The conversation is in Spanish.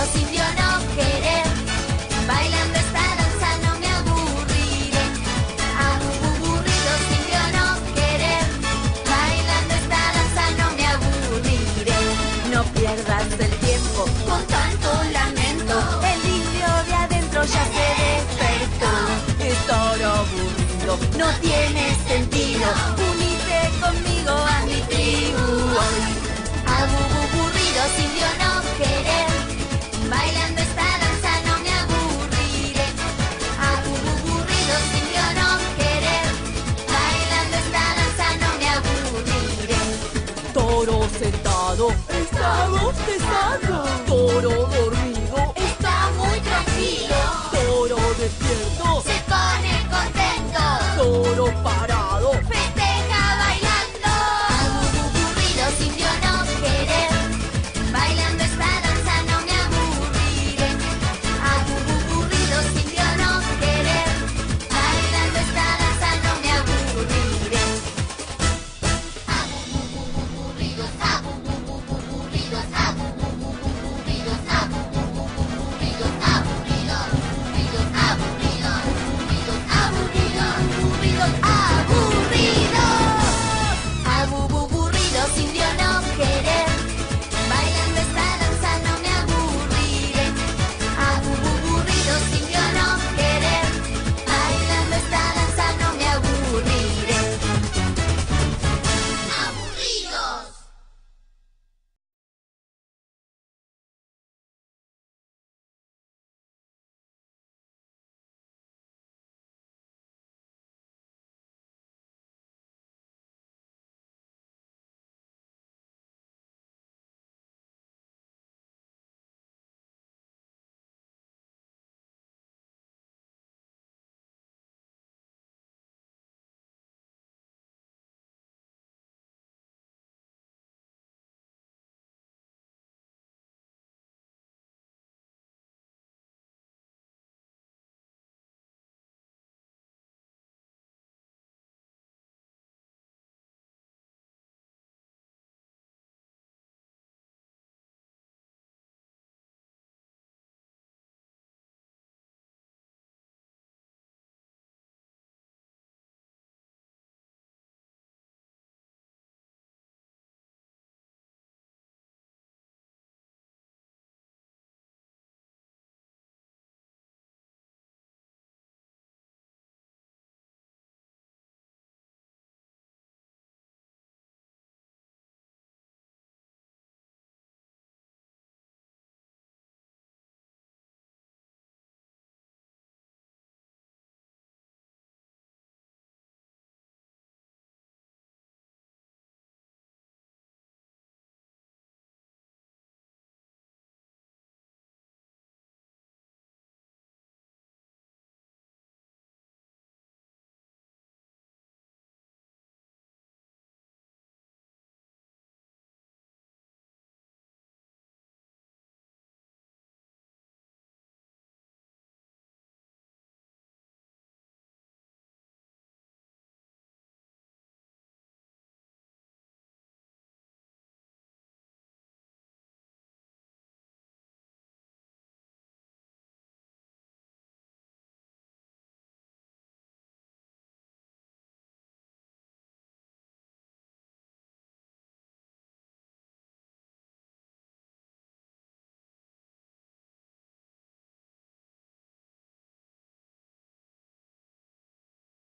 indio no querer. Bailando esta danza no me aburriré. Aburridos, indio no querer. Bailando esta danza no me aburriré. No pierdas el tiempo con tanto lamento. El indio de adentro ya se despertó. Estar aburrido no tiene sentido. Unite conmigo a mi tribu hoy. Aburridos, indio no querer. Bailando esta danza no me aburriré. Aburridos, indio no querer. Bailando esta danza no me aburriré. Toro sentado está bostezando. Toro dormido Está muy tranquilo. Toro despierto Se pone contento. Toro parado